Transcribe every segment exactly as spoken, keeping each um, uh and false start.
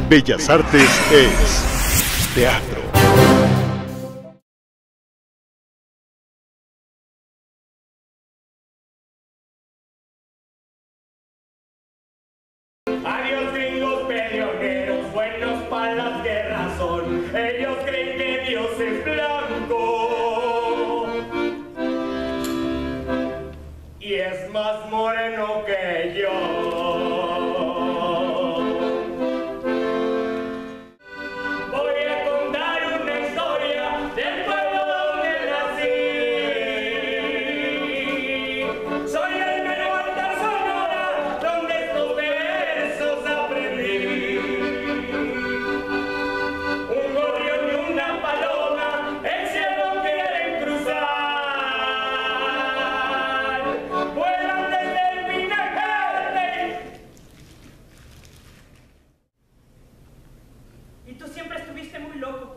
Bellas Artes es teatro. Adiós gringos peleoneros, buenos para las guerras son. Ellos creen que Dios es blanco y es más moreno que yo. Voy a contar una historia del pueblo donde nací. Soy el menor de Sonora, donde estos versos aprendí. Un gorrión y una paloma, el cielo quieren cruzar. Vuelan desde el Pinacate. Y tú siempre estuviste muy loco.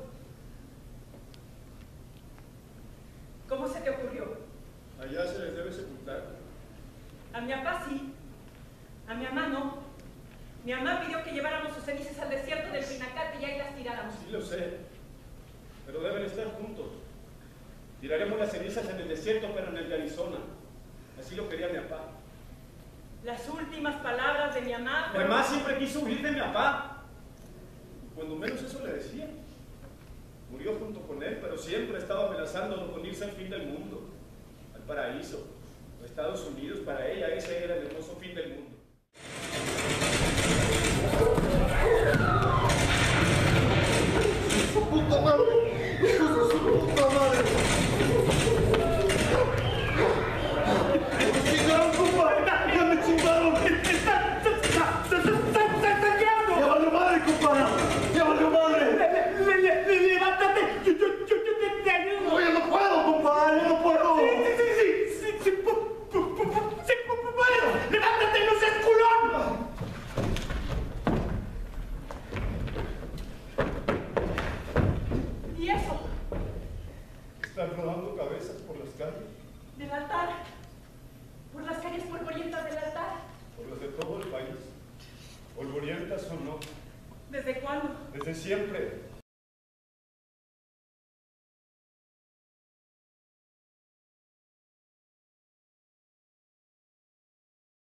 ¿Cómo se te ocurrió? Allá se les debe sepultar. A mi papá sí, a mi mamá no. Mi mamá pidió que lleváramos sus cenizas al desierto del Pinacate y ahí las tiráramos. Sí lo sé, pero deben estar juntos. Tiraremos las cenizas en el desierto, pero en el de Arizona. Así lo quería mi papá. Las últimas palabras de mi mamá. Mi mamá siempre quiso huir de mi papá. Cuando menos eso le decía. Murió junto con él, pero siempre estaba amenazándolo con irse al fin del mundo, al paraíso, a Estados Unidos. Para ella ese era el hermoso fin del mundo. ¡Su puta madre! ¡Hijos de su puta madre! ¡Me chingaron, compa! ¡Ya me chingaron! ¡Está sangrando! ¡Ya valió madre, compa! ¡Ya valió madre! ¡Levántate! Yo, yo, yo, yo te ayudo. ¡No, ya no puedo, compa! ¡Ya no puedo! Sí, sí, sí, sí, sí, sí, pu- pu- pu- pu- sí, pu- pu- puedo. ¡Levántate, no seas culón! ¿Y eso? Están rodando cabezas por las calles, Del altar. Por las calles polvorientas del altar. por las de todo el país. Polvorientas o no, ¿Desde cuándo? desde siempre.